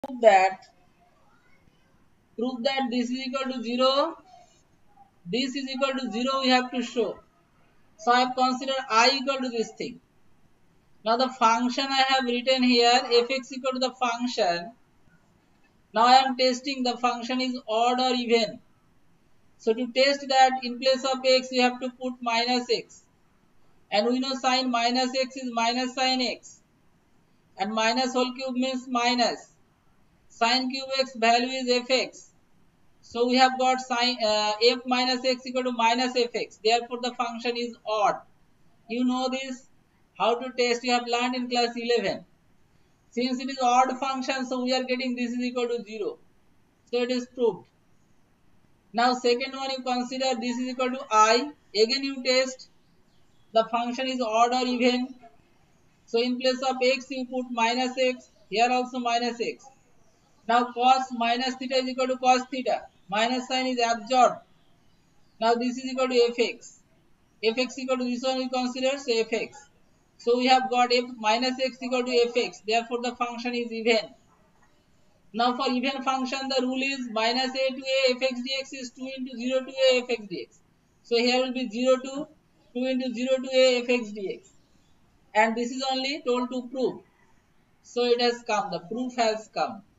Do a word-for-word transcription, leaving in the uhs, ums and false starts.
that prove that this is equal to zero, this is equal to zero we have to show. So I have considered I equal to this thing. Now the function I have written here, fx equal to the function. Now I am testing the function is odd or even. So to test that, in place of x we have to put minus x. And we know sin minus x is minus sin x. And minus whole cube means minus. Sin cube x value is fx. So we have got sin uh, f minus x equal to minus fx. Therefore the function is odd. You know this. How to test you have learned in class eleven. Since it is odd function, so we are getting this is equal to zero. So it is proved. Now second one you consider this is equal to I. Again you test the function is odd or even. So in place of x you put minus x. Here also minus x. Now cos minus theta is equal to cos theta. Minus sign is absorbed. Now this is equal to fx. Fx equal to this one we consider so fx. So we have got f minus x equal to fx. Therefore the function is even. Now for even function the rule is minus a to a fx dx is two into zero to a fx dx. So here will be zero to two into zero to a fx dx. And this is only told to prove. So it has come. The proof has come.